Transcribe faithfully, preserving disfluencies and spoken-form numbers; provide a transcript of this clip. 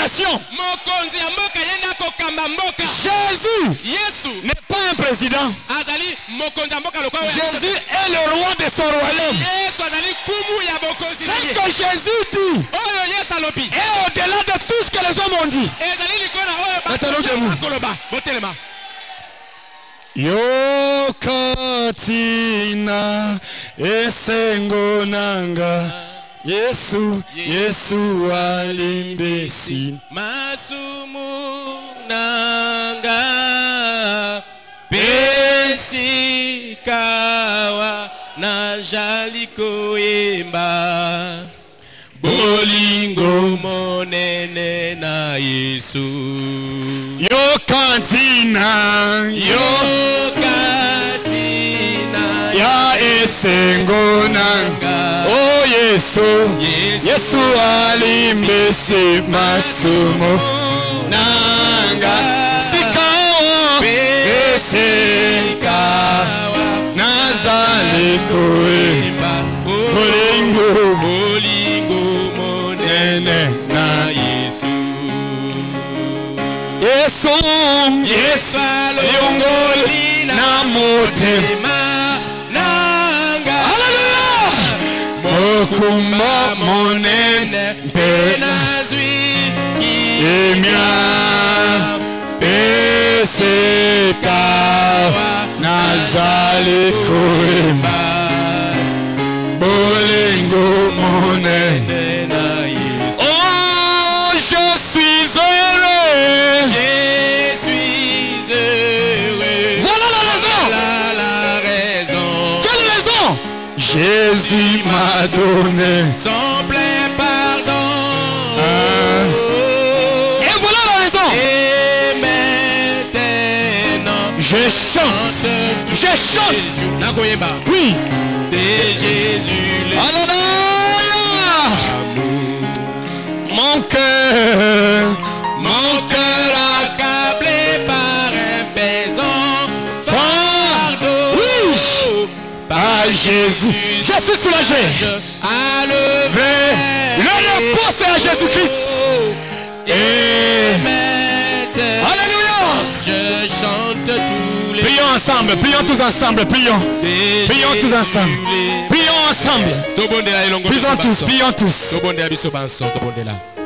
nation. Jésus n'est pas un président. Jésus est le roi de son royaume. Ce que Jésus dit est au-delà de tout ce que les hommes ont dit. Yo katina esengo nanga Yesu Yesu alimbesi masumu nanga besikawa na jaliko imba bolingo monene na Yesu yo katina yo katina ya esengo nanga oh Yesu Yesu alimbesi masumu nanga sikawa besikawa nazali kuimba bolingo bolingo monene na Yesu Yesu Yesu alongoli na motema nanga haleluya mokumba monene penazwi emia peseka nazali kuimba bolingo monene na Yesu oh je suis heureux je suis heureux voilà la raison voilà la raison quelle raison Jésus m'a donné son plein pardon ah. Et voilà la raison et maintenant je chante je chante oui de Jésus le Alléluia mon cœur mon cœur accablé par un pesant fardeau oui par Jésus je suis soulagé à lever le repos c'est à Jésus-Christ et Alléluia je chante tous les prions ensemble prions tous ensemble prions prions tous ensemble prions ensemble prions tous prions tous